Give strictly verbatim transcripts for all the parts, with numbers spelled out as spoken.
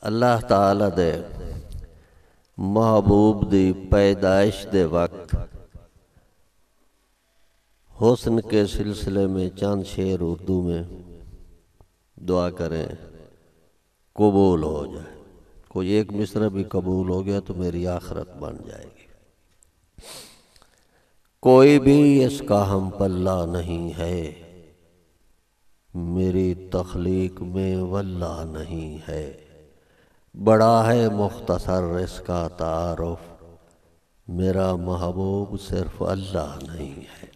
اللہ تعالی دے محبوب دی پیدائش دے وقت حسن کے سلسلے میں چند شعر اردو میں دعا کریں قبول ہو جائے. کوئی ایک مصرع بھی قبول ہو گیا تو میری آخرت بن جائے گی. کوئی بھی اس کا ہم پلہ نہیں ہے، میری تخلیق میں واللہ نہیں ہے. بڑا ہے مختصر اس کا تعارف، میرا محبوب صرف اللہ نہیں ہے.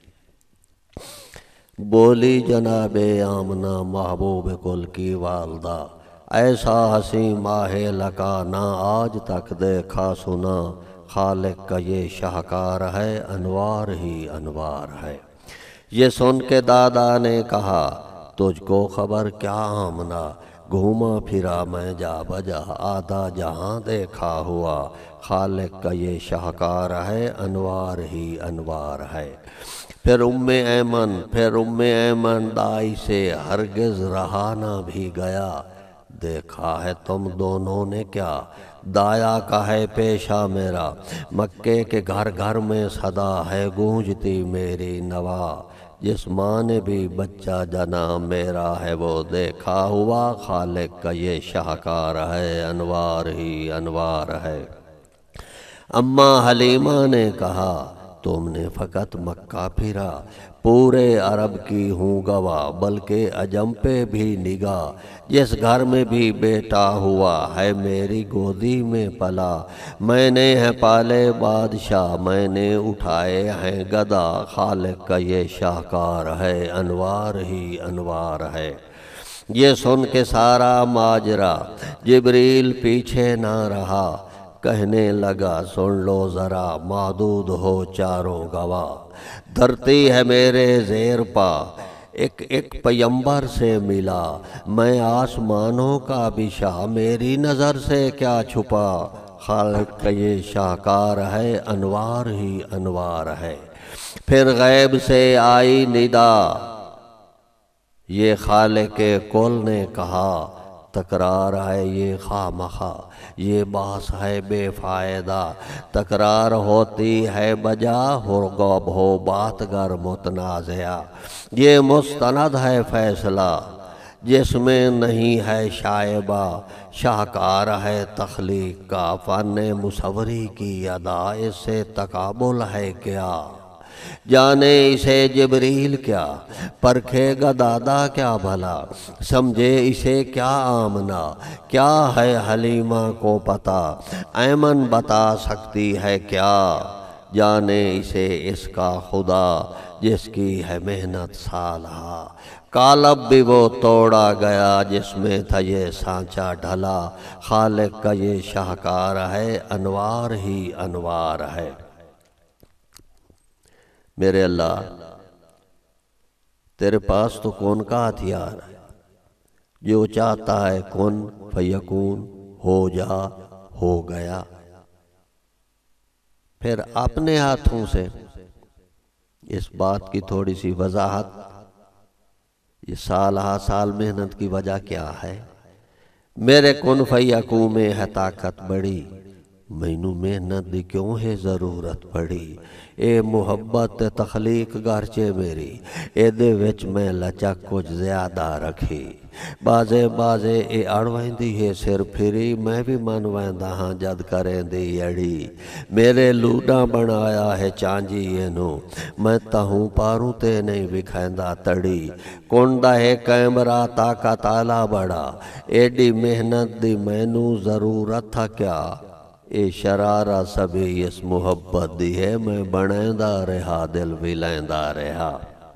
بولی جناب آمنہ محبوب کل کی والدہ، ایسا حسین ماہ لکا نہ آج تک دیکھا سنا. خالق کا یہ شاہکار ہے، انوار ہی انوار ہے. یہ سن کے دادا نے کہا تجھ کو خبر کیا آمنہ، گھوما پھرا میں جا بجا آدھا جہاں دیکھا ہوا. خالق کا یہ شاہکار ہے، انوار ہی انوار ہے. پھر ام ایمن پھر ام ایمن دائی سے ہرگز رہا نہ بھی گیا. دیکھا ہے تم دونوں نے کیا، دایا کا ہے پیشہ میرا. مکے کے گھر گھر میں صدا ہے گونجتی میری نوا. جس ماں نے بھی بچہ جنا میرا ہے وہ دیکھا ہوا. خالق کا یہ شاہکار ہے، انوار ہی انوار ہے. اماں حلیمہ نے کہا تم نے فقط مکہ پھرا، پورے عرب کی ہوں گواہ بلکہ عجم پہ بھی نگاہ. جس گھر میں بھی بیٹا ہوا ہے میری گودی میں پلا. میں نے ہے پالے بادشاہ، میں نے اٹھائے ہیں گدا. خالق کا یہ شاہکار ہے، انوار ہی انوار ہے. یہ سن کے سارا ماجرا جبریل پیچھے نہ رہا. کہنے لگا سن لو ذرا معدود ہو چاروں گواہ. دھرتی ہے میرے زیر پا، ایک ایک پیمبر سے ملا. میں آسمانوں کا بھی شاہ، میری نظر سے کیا چھپا. خالق کا یہ شاہکار ہے، انوار ہی انوار ہے. پھر غیب سے آئی ندا، یہ خالق کل نے کہا. تکرار ہے یہ خواہ مخواہ، یہ باس ہے بے فائدہ. تکرار ہوتی ہے بجا، ہرگب ہو بات گر متنازعہ. یہ مستند ہے فیصلہ جس میں نہیں ہے شائبہ. شاہکار ہے تخلیق کا، فن مصوری کی ادا. اس سے تقابل ہے کیا، جانے اسے جبریل کیا. پرکھے گا دادا کیا بھلا، سمجھے اسے کیا آمنہ. کیا ہے حلیمہ کو پتہ، ایمن بتا سکتی ہے کیا. جانے اسے اس کا خدا، جس کی ہے محنت سالہ. قالب بھی وہ توڑا گیا جس میں تھا یہ سانچہ ڈھلا. خالق کا یہ شاہکار ہے، انوار ہی انوار ہے. میرے اللہ تیرے پاس تو کون کا ہتھیار ہے، جو چاہتا ہے کن فیکون، ہو جا ہو گیا. پھر اپنے ہاتھوں سے اس بات کی تھوڑی سی وضاحت، یہ سال ہا سال محنت کی وجہ کیا ہے. میرے کن فیکون میں ہے طاقت بڑی، مینوں محنت دی کیوں ہے ضرورت پڑی. اے محبت تخلیق گرچے میری، اے دے وچ میں لچک کچھ زیادہ رکھی. بازے بازے اے اڑویندی ہے سر پھری، میں بھی من ویندا ہاں جد کریں دی اڑی. میرے لوڈاں بنایا ہے چانجی اینو، میں تہوں پاروں تے نہیں وکھیندا تڑی. کنڈا ہے کیمرہ طاقت آلہ بڑا، ایڈی محنت دی مینوں ضرورت تھا کیا. اے شرارہ سبھی اس محبت دی ہے، میں بنیندا رہا دل بھی لیندا رہا.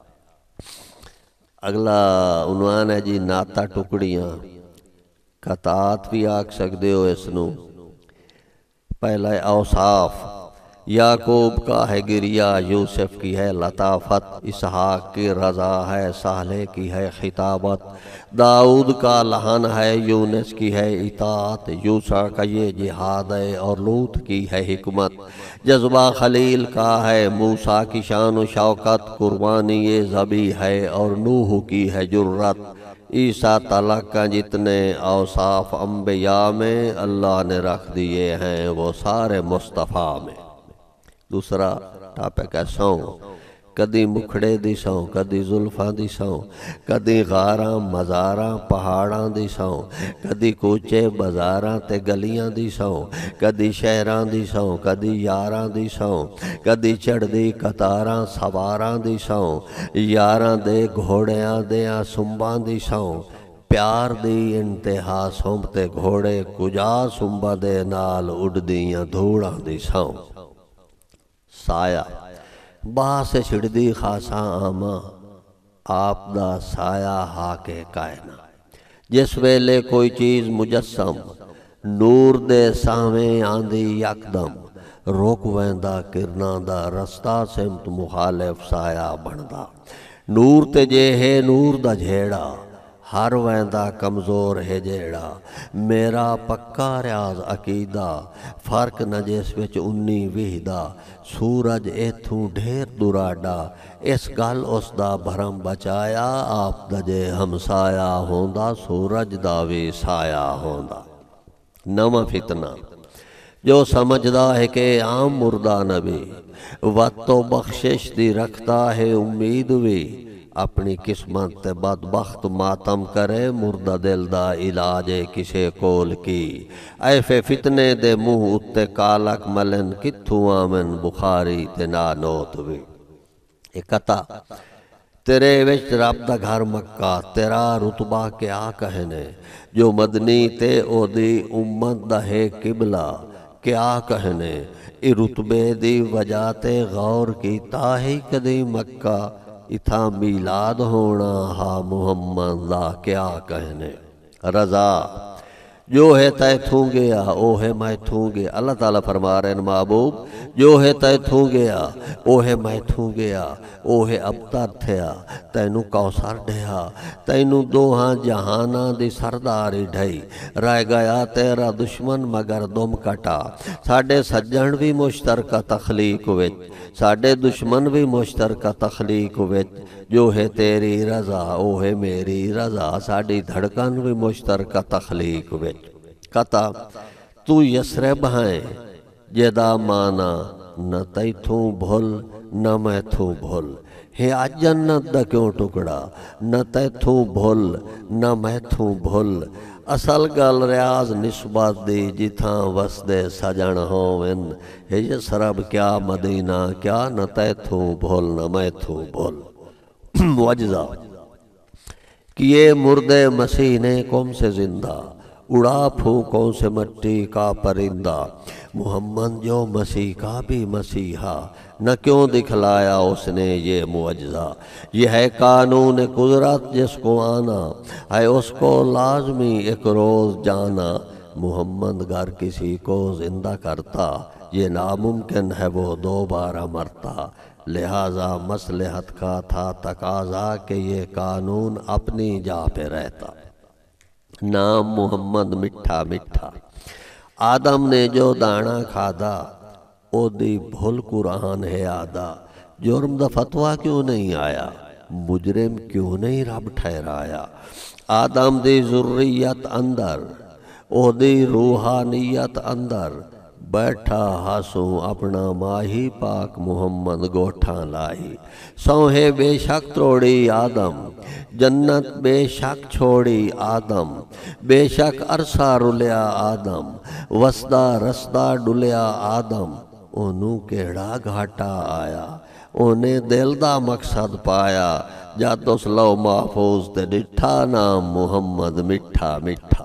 اگلا عنوان ہے جی ناتا ٹکڑیاں. قطعات بھی آکھ سکدے ہو اس نو. پہلا ہے اوصاف. یعقوب کا ہے گریہ، یوسف کی ہے لطافت. اسحاق کی رضا ہے، صالح کی ہے خطابت. داؤد کا لحن ہے، یونس کی ہے اطاعت. یوسیٰ کا یہ جہاد ہے اور لوط کی ہے حکمت. جذبہ خلیل کا ہے، موسیٰ کی شان و شوکت. قربانی یہ ذبح ہے اور نوح کی ہے جرت. عیسیٰ تعالیٰ کا جتنے اوصاف انبیاء میں اللہ نے رکھ دیے ہیں وہ سارے مصطفیٰ میں۔ دوسرا ٹاپک ہے سونگ، کدی مکھڑے دی سوں، کدی زلفاں دی سوں، کدی غاراں مزاراں پہاڑاں دی سوں، کدی کوچے بازاراں تے گلیاں دی سوں، کدی شہراں دی سوں، کدی یاراں دی سوں، کدی چڑھدی قطاراں سواراں دی سوں، یاراں دے گھوڑیاں دیاں سنباں دی سوں، پیار دی انتہا سنب تے گھوڑے کجا سنبا دے نال اڈدیاں دھوڑاں دی سوں۔ سایہ باہ سے چھڑدی خاصاں آماں، آپ دا سایہ ہا کے کائنا، جس ویلے کوئی چیز مجسم نور دے سامیں آندی یکدم، روک ویندا کرناں دا رستہ سمت مخالف سایہ بندا، نور تے جے ہے نور دا جھیڑا، ہر ویندا کمزور ہے جیڑا، میرا پکا ریاض عقیدہ، فرق نہ جس وچ انی وحدہ، سورج ایتھوں ڈھیر دراڈا، اس گل اس دا بھرم بچایا، آپ دا جے ہمسایا ہوندا سورج دا وی سایہ ہوندا۔ نواں فتنہ جو سمجھدا ہے کہ عام مردہ نبی، وقت و بخشش دی رکھتا ہے امید وی، اپنی قسمت تے بدبخت ماتم کرے، مردہ دل دا علاج کسے کول کی، ایفے فتنے دے منہ اتے کالک ملن، کتھوں آمن بخاری تے نانوت وی۔ اکتا تیرے وچ رب دا گھر مکہ، تیرا رتبہ کیا کہنے، جو مدنی تے او دی امت دا ہے قبلہ، کیا کہنے، ای رتبے دی وجہ تے غور کیتا ہے کدی مکہ، اتھا میلاد ہونا ہا محمد دا کیا کہنے۔ رضا جو ہے تے تھوں گیا او ہے میں تھوں گیا، اللہ تعالیٰ فرما رہے ہیں محبوب جو ہے تے تھوں گیا او ہے میں تھوں گیا، او ہے ابتر تھیا تینوں کوثر ڈھیا، تینوں دوہاں جہاناں دی سرداری ڈھائی، رہ گیا تیرا دشمن مگر دم کٹا، ساڈے سجن بھی مشترکہ تخلیق وچ، ساڈے دشمن بھی مشترکہ تخلیق وچ، جو ہے تیری رضا او ہے میری رضا، ساڈی دھڑکن بھی مشترکہ تخلیق وچ۔ قطع تو یسرب ہیں جدا مانا، نہ تیتھوں بھول نہ میں تھوں بھول، ہے آج جنت دا کیوں ٹکڑا، نہ تیتھوں بھول نہ میں تھوں بھول، اصل گل ریاض نسبت دی جتھاں وسدے سجن ہوون، ہے یسرب کیا مدینہ کیا، نہ تیتھوں بھول نہ میں تھوں بھول۔ وجزہ کیے مردے مسیح نے قوم سے زندہ، اڑا پھونکوں سے مٹی کا پرندہ، محمد جو مسیح کا بھی مسیحا، نہ کیوں دکھلایا اس نے یہ معجزہ، یہ ہے قانون قدرت جس کو آنا ہے اس کو لازمی ایک روز جانا، محمد گر کسی کو زندہ کرتا یہ ناممکن ہے وہ دوبارہ مرتا، لہٰذا مصلحت کا تھا تقاضا کہ یہ قانون اپنی جا پہ رہتا۔ نام محمد مٹھا مٹھا، آدم نے جو دانا کھادا، او دی بھول قرآن ہے آدھا، جرم دا فتویٰ کیوں نہیں آیا، مجرم کیوں نہیں رب ٹھہرایا، آدم دی ذریت اندر، او دی روحانیت اندر، بیٹھا ہاسوں اپنا ماہی پاک محمد گوٹھاں لائی، سوہے بے شک توڑی آدم، جنت بے شک چھوڑی آدم، بے شک عرصہ رلیا آدم، وسدا رسدا ڈلیا آدم، اونوں کیڑا گھاٹا آیا، اونے دل دا مقصد پایا، جد اس لو محفوظ تے ڈٹھا نام محمد مٹھا مٹھا۔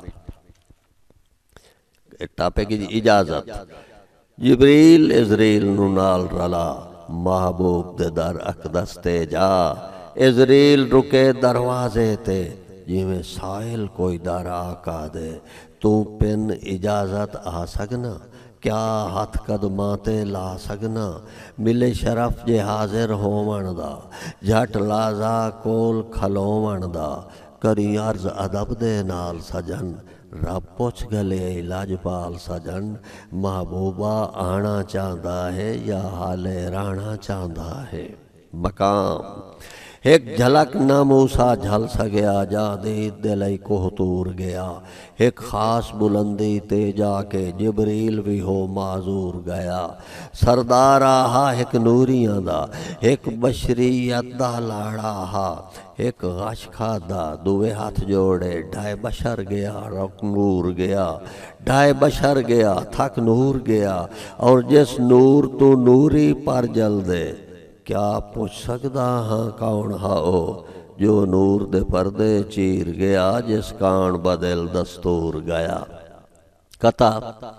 ٹاپے کی اجازت، جبریل ازریل نو نال رلا، محبوب دے در اقدس تے جا، ازریل رکے دروازے تے، جویں سائل کوئی در آقا دے، تو پن اجازت آ سگنا، کیا ہاتھ قدماں تے لا سگنا، ملے شرف جے حاضر ہوون دا، جھٹ لازا کول کھلوون دا، کری عرض ادب دے نال سجن، رب پوچھ گلے لاجپال سجن، محبوبہ آنا چاہتا ہے یا حالے رانا چاہتا ہے۔ مقام ایک جھلک نہ موسیٰ جھل سگیا جا دید دلئی کوہ تور گیا ایک خاص بلندی تے جا کے جبریل بھی ہو معذور گیا سردار آہا ایک نوریاں دا ایک بشریت دا لاڑا ہا ایک غش کھادا دوے ہاتھ جوڑے ڈھائے بشر گیا رک نور گیا ڈھائے بشر گیا تھک نور گیا اور جس نور تو نوری پر جل دے کیا پوچھ سکدا ہاں کون ہاؤ جو نور دے پردے چیر گیا جس کان بدل دستور گیا کتا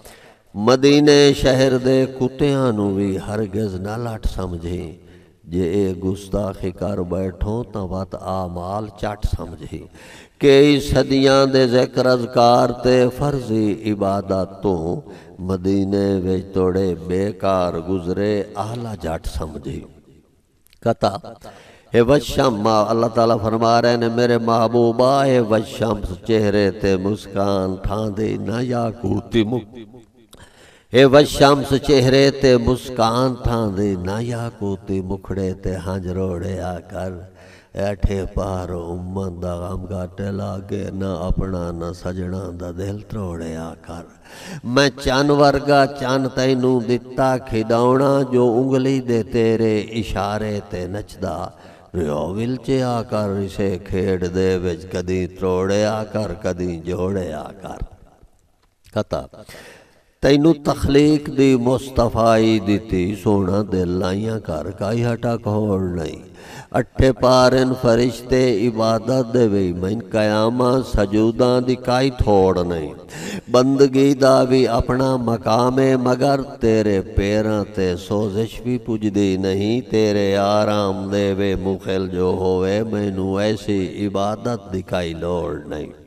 مدینے شہر دے کتیاں نو بھی ہرگز نہ لٹ سمجھی جے اے گستاخی کر بیٹھوں تا وت آمال چٹ سمجھی کئی صدیاں دے ذکر اذکار تے فرضی عبادت تو مدینے وچ توڑے بیکار گزرے اہلا جٹ سمجھی کتا اے وشم اللہ تعالیٰ فرما رہے نے میرے محبوبہ اے وشمس چہرے تے مسکان ٹھاندی نہ یاقوتی مک اے وشمس چہرے تے مسکان ٹھاندی نہ یاقوتی مکھڑے تے ہنج روڑے آ کر ایٹھے پارو امن دا غم گاٹے لاگے نہ اپنا نہ سجنا دا دل تروڑے آ کر میں چن ورگا چن تینوں دتا کھڈاونا جو انگلی دے تیرے اشارے تے نچدا ریو ولچے آ کر اسے کھیڑ دے وچ کدی تروڑے آ کر کدی جوڑے آ کر کتا تینوں تخلیق دی مصطفائی دیتی سونا دل لائیاں کر کائی ہٹا کھوڑ نہیں اٹھے پارن فرشتے عبادت دے وی من قیامہ سجوداں دی کائی تھوڑ نہیں بندگی دا بھی اپنا مقام مگر تیرے پیراں تے سوزش بھی پجدی نہیں تیرے آرام دے وے مخل جو ہوئے مینوں ایسی عبادت دی کائی لوڑ نہیں